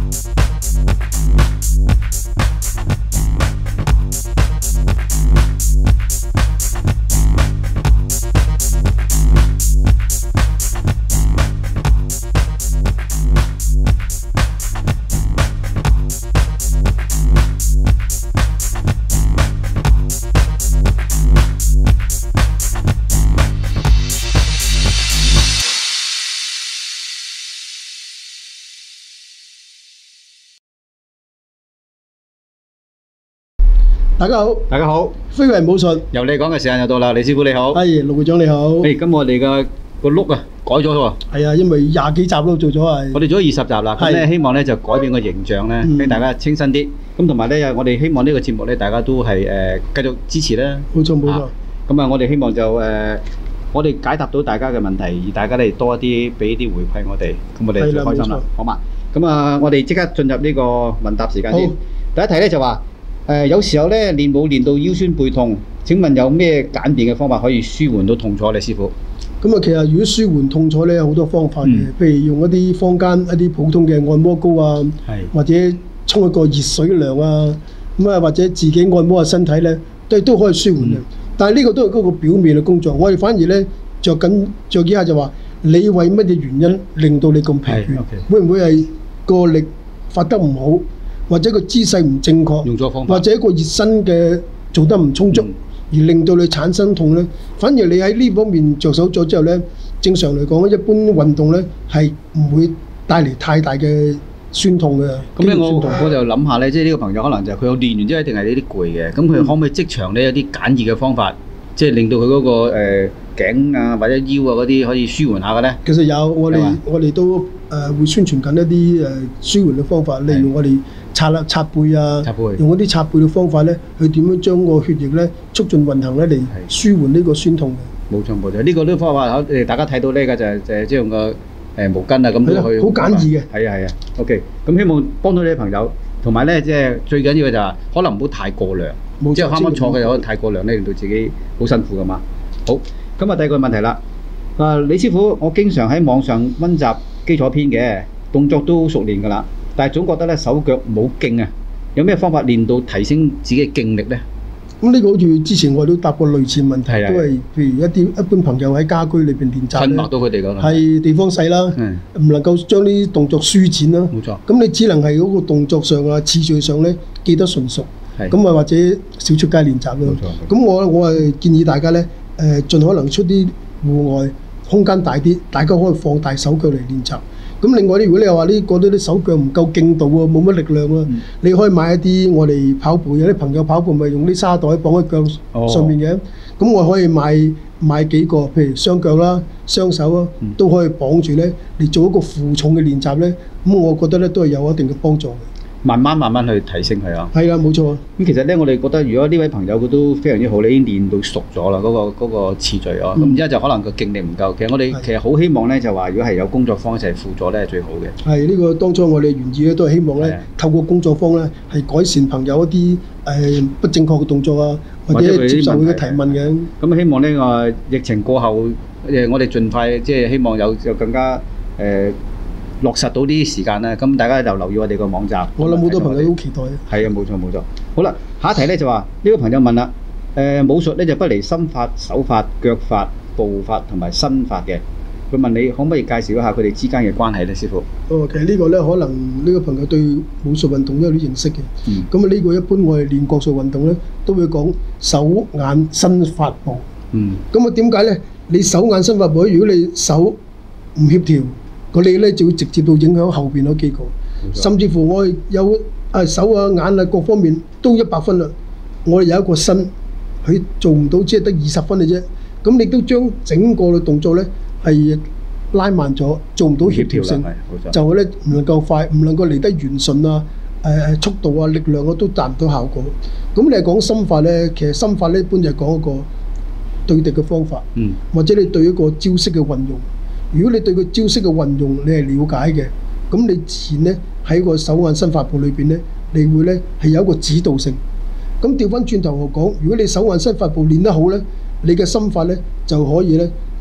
大家好， 大家好， 非為武術由你講嘅時間又到啦，李師傅你好。 係陸會長你好。 咁我哋嘅個碌啊改咗喎。 係啊，因為20幾集都做咗係。 我哋做咗20集啦，咁咧希望咧就改變個形象咧，俾大家清新啲。咁同埋咧，我哋希望呢個節目咧，大家都係繼續支持啦。 冇錯冇錯。 咁啊，我哋希望就我哋解答到大家嘅問題，而大家咧多一啲俾啲回饋我哋，咁我哋就開心啦，好嘛？咁啊，我哋即刻進入呢個問答時間先。第一題咧就話。有時候咧練武練到腰酸背痛，請問有咩簡便嘅方法可以舒緩到痛楚咧，師傅？ 咁啊，其實如果舒緩痛楚咧，有好多方法嘅，譬如用一啲坊間一啲普通嘅按摩膏啊，或者沖一個熱水涼啊，咁啊或者自己按摩下身體咧，都可以舒緩嘅。但係呢個都係嗰個表面嘅工作，我哋反而咧着意下就話，你為乜嘢原因令到你咁疲倦？會唔會係個力發得唔好？或者個姿勢唔正確， 用錯方法， 或者個熱身嘅做得唔充足，而令到你產生痛咧。反而你喺呢方面着手咗之後咧，正常嚟講，一般運動咧係唔會帶嚟太大嘅酸痛嘅。 咁咧我就諗下咧，即係呢個朋友可能就係佢有練完之後一定係呢啲攰嘅，咁佢可唔可以即場咧有啲簡易嘅方法，即係令到佢嗰個頸啊或者腰啊嗰啲可以舒緩下嘅咧？其實有，我哋都會宣傳緊一啲舒緩嘅方法，例如我哋擦背啊，用嗰啲擦背嘅方法咧，去點樣將個血液咧促進運行咧嚟舒緩呢個酸痛嘅。冇錯冇錯，呢個都方法大家睇到呢個就係即係用個毛巾啊咁都去。好簡易嘅。係啊係啊 ，OK， 咁希望幫到你啲朋友，同埋咧即係最緊要嘅就係可能唔好太過量，即係啱啱坐嘅可能太過量咧，令到自己好辛苦噶嘛。好，咁啊第二個問題啦，李師傅，我經常喺網上溫習基礎篇嘅動作都熟練㗎啦。但係總覺得咧手腳冇勁啊，有咩方法練到提升自己嘅勁力咧？咁呢個好似之前我都答過類似問題，都係譬如一般朋友喺家居裏邊練習咧，困惑到佢哋㗎啦，係地方細啦，唔能夠將啲動作舒展啦。冇錯。咁你只能係嗰個動作上啊、次序上咧記得純熟，咁啊或者少出街練習咯。冇錯。咁我係建議大家咧盡可能出啲戶外，空間大啲，大家可以放大手腳嚟練習。咁另外咧，如果你話呢覺得啲手腳唔夠勁度啊，冇乜力量啊，你可以買一啲我哋跑步有啲朋友跑步咪用啲沙袋綁喺腳上面嘅，咁我可以買幾個，譬如雙腳啦、雙手啊，都可以綁住咧，嚟做一個負重嘅練習咧，咁我覺得咧都係有一定嘅幫助嘅。慢慢去提升係啊。係啊，冇錯。咁其實咧，我哋覺得如果呢位朋友佢都非常之好，你已經練到熟咗啦，嗰個次序啊。咁而家就可能個勁力唔夠。其實我哋其實好希望咧，就話如果係有工作坊一齊輔助咧，係最好嘅。係呢個當初我哋原意咧都係希望咧，透過工作坊咧係改善朋友一啲不正確嘅動作啊，或者接受佢嘅提問嘅。咁希望呢個疫情過後，我哋盡快即係希望有更加落實到呢啲時間咧，咁大家就留意我哋個網站。我諗好多朋友都好期待。係啊，冇錯冇錯。好啦，下一題咧就話呢個朋友問啦，武術咧就不離心法、手法、腳法、步法同埋身法嘅。佢問你可唔可以介紹一下佢哋之間嘅關係咧，師傅？其實呢個咧可能呢個朋友對武術運動都有啲認識嘅。咁啊呢個一般我哋練國術運動咧都會講手眼身法步。咁啊點解咧？你手眼身法步，如果你手唔協調，個你咧就會直接到影響後邊嗰幾個，甚至乎我哋有手啊眼啊各方面都100分啦。我哋有一個身，佢做唔到，只係得20分嘅啫。咁你都將整個嘅動作咧係拉慢咗，做唔到協調性，就係咧唔能夠快，唔能夠嚟得圓順啊，速度啊、力量啊都達唔到效果。咁你係講心法咧，其實心法咧一般就係講一個對敵嘅方法，或者你對一個招式嘅運用。如果你對個招式嘅運用你係了解嘅，咁你自然咧喺個手眼身法步裏邊咧，你會咧係有一個指導性。咁調翻轉頭我講，如果你手眼身法步練得好咧，你嘅心法咧就可以咧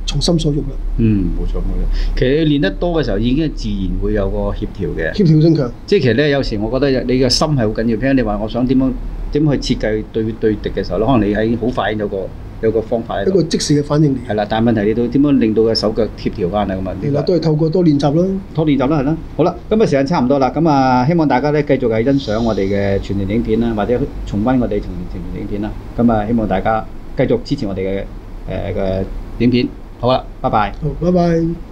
從心所欲啦。 冇錯冇錯。其實你練得多嘅時候，已經自然會有個協調嘅。 協調性強。 即係其實咧，有時我覺得你嘅心係好緊要。譬如你話我想點樣去設計對敵嘅時候咧，可能你喺好快有個方法喺度。 一個即時嘅反應嚟。 係啦，但係問題你到點樣令到個手腳協調翻啊？咁啊， 係啦，都係透過多練習啦。 多練習啦，係啦。好啦，今日時間差唔多啦，咁啊，希望大家咧繼續係欣賞我哋嘅傳傳影片啦，或者重溫我哋傳傳影片啦。咁啊，希望大家繼續支持我哋嘅影片。好啦，拜拜。 好，拜拜。